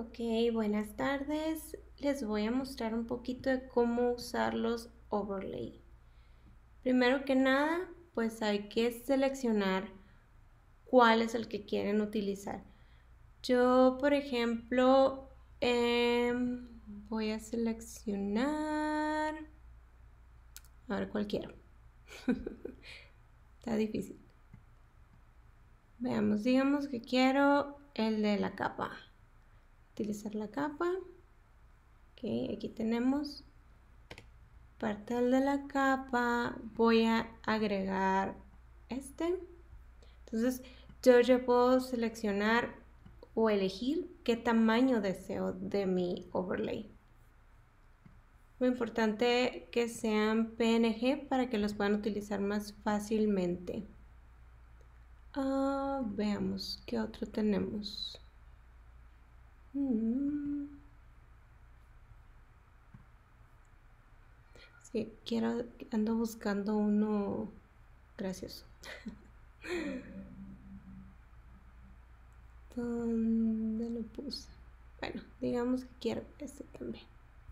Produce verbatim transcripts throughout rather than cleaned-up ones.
Ok, buenas tardes. Les voy a mostrar un poquito de cómo usar los overlay. Primero que nada, pues hay que seleccionar cuál es el que quieren utilizar. Yo, por ejemplo, eh, voy a seleccionar... A ver cuál quiero. Está difícil. Veamos, digamos que quiero el de la capa. Utilizar la capa. Ok, aquí tenemos parte del de la capa. Voy a agregar este. Entonces yo ya puedo seleccionar o elegir qué tamaño deseo de mi overlay. Lo importante es que sean P N G para que los puedan utilizar más fácilmente. Uh, veamos qué otro tenemos. Mm. Sí, quiero, ando buscando uno gracioso. ¿Dónde lo puse? Bueno, digamos que quiero este también.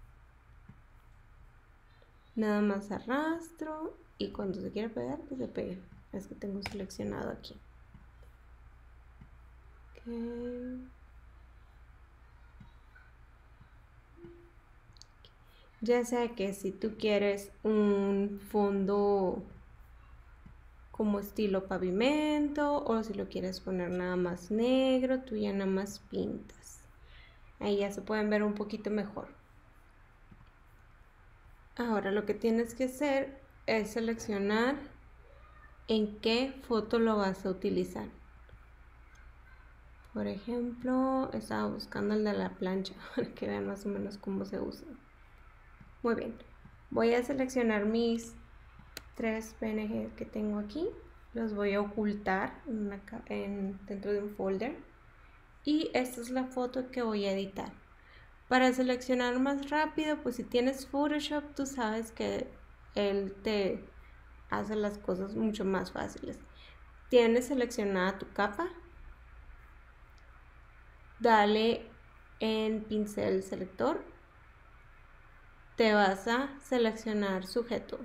Nada más arrastro y cuando se quiera pegar, que se pegue. Es que tengo seleccionado aquí. Okay. Ya sea que si tú quieres un fondo como estilo pavimento o si lo quieres poner nada más negro, tú ya nada más pintas. Ahí ya se pueden ver un poquito mejor. Ahora lo que tienes que hacer es seleccionar en qué foto lo vas a utilizar. Por ejemplo, estaba buscando el de la plancha para que vean más o menos cómo se usa. Muy bien, voy a seleccionar mis tres P N G que tengo aquí. Los voy a ocultar en una, en, dentro de un folder. Y esta es la foto que voy a editar. Para seleccionar más rápido, pues si tienes Photoshop, tú sabes que él te hace las cosas mucho más fáciles. Tienes seleccionada tu capa. Dale en pincel selector. Te vas a seleccionar sujeto.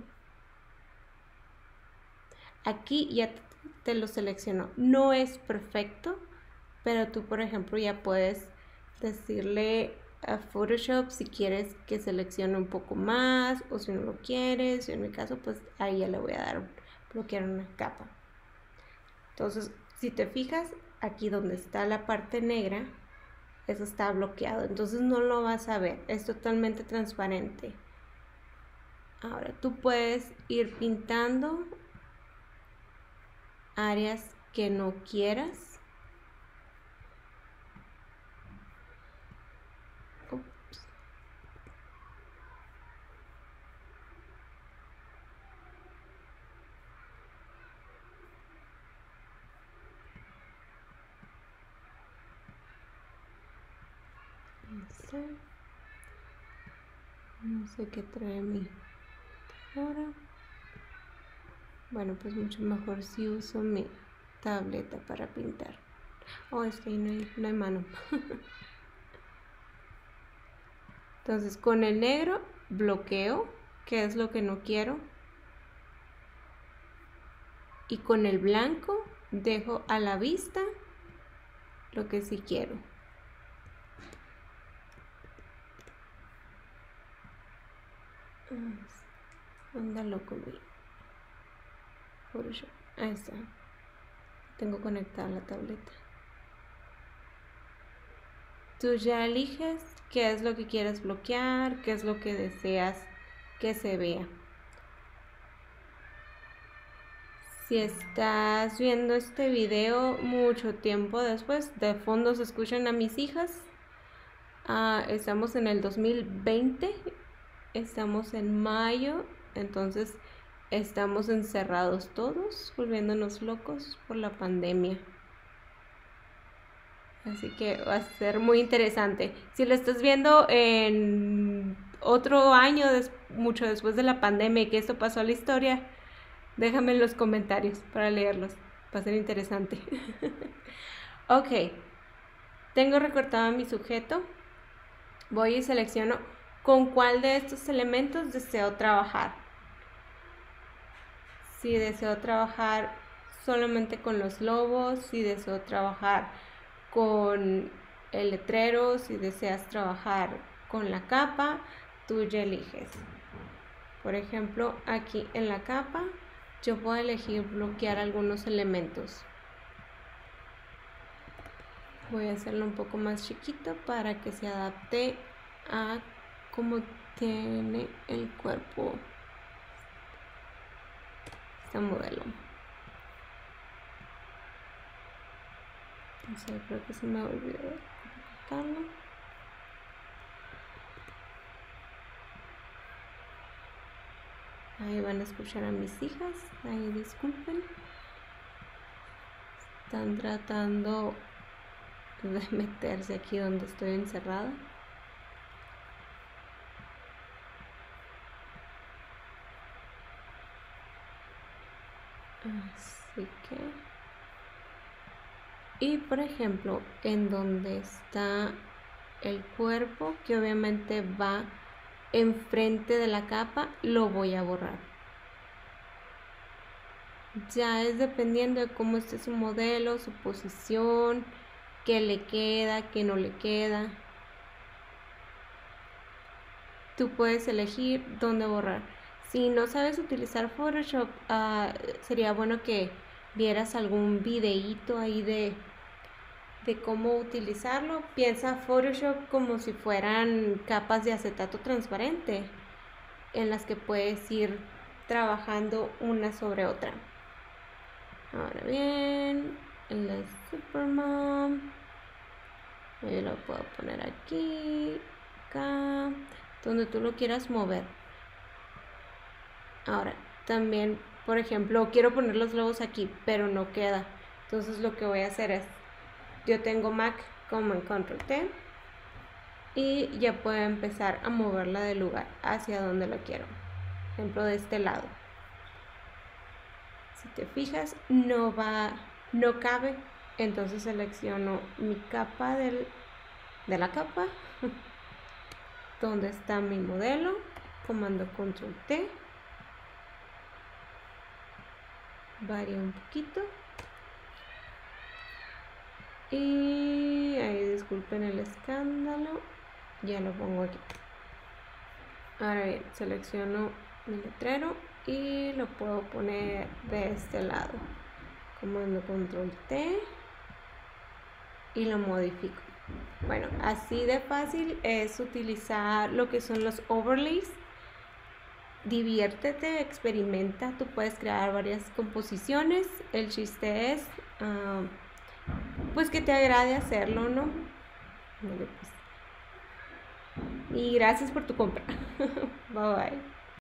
Aquí ya te lo seleccionó. No es perfecto, pero tú, por ejemplo, ya puedes decirle a Photoshop si quieres que seleccione un poco más o si no lo quieres. Yo en mi caso, pues ahí ya le voy a dar bloquear una capa. Entonces, si te fijas, aquí donde está la parte negra, eso está bloqueado. Entonces no lo vas a ver. Es totalmente transparente. Ahora tú puedes ir pintando áreas que no quieras. No sé qué trae mi ahora. Bueno, pues mucho mejor si uso mi tableta para pintar. Oh, es que ahí no hay, no hay mano. Entonces con el negro bloqueo, que es lo que no quiero. Y con el blanco dejo a la vista lo que sí quiero. Anda loco mi Photoshop. Ahí está. Tengo conectada la tableta. Tú ya eliges qué es lo que quieres bloquear, qué es lo que deseas que se vea. Si estás viendo este video mucho tiempo después, de fondo se escuchan a mis hijas. Uh, estamos en el dos mil veinte, estamos en mayo, entonces estamos encerrados todos, volviéndonos locos por la pandemia. Así que va a ser muy interesante. Si lo estás viendo en otro año, des mucho después de la pandemia y que esto pasó a la historia, déjame en los comentarios para leerlos. Va a ser interesante. Ok. tengo recortado mi sujeto, voy y selecciono con cuál de estos elementos deseo trabajar. Si deseo trabajar solamente con los lobos, si deseo trabajar con el letrero, si deseas trabajar con la capa, tú ya eliges. Por ejemplo, aquí en la capa yo puedo elegir bloquear algunos elementos. Voy a hacerlo un poco más chiquito para que se adapte a cómo tiene el cuerpo este modelo. Entonces, creo que se me olvidó colocarlo. Ahí van a escuchar a mis hijas, ahí disculpen. Están tratando de meterse aquí donde estoy encerrada. Así que... Y por ejemplo, en donde está el cuerpo, que obviamente va enfrente de la capa, lo voy a borrar. Ya es dependiendo de cómo esté su modelo, su posición, qué le queda, qué no le queda. Tú puedes elegir dónde borrar. Si no sabes utilizar Photoshop, uh, sería bueno que vieras algún videíto ahí de, de cómo utilizarlo. Piensa Photoshop como si fueran capas de acetato transparente en las que puedes ir trabajando una sobre otra. Ahora bien, en la Supermom, yo lo puedo poner aquí, acá, donde tú lo quieras mover. Ahora, también, por ejemplo, quiero poner los lobos aquí, pero no queda. Entonces lo que voy a hacer es, yo tengo Mac como en control T y ya puedo empezar a moverla del lugar hacia donde lo quiero. Por ejemplo, de este lado. Si te fijas, no va, no cabe. Entonces selecciono mi capa del, de la capa, donde está mi modelo, comando control T. Varía un poquito y ahí disculpen el escándalo, ya lo pongo aquí. Ahora bien, selecciono mi letrero y lo puedo poner de este lado, comando control T y lo modifico. Bueno, así de fácil es utilizar lo que son los overlays. Diviértete, experimenta, tú puedes crear varias composiciones. El chiste es uh, pues que te agrade hacerlo, ¿no? Vale, pues. Y gracias por tu compra. Bye bye.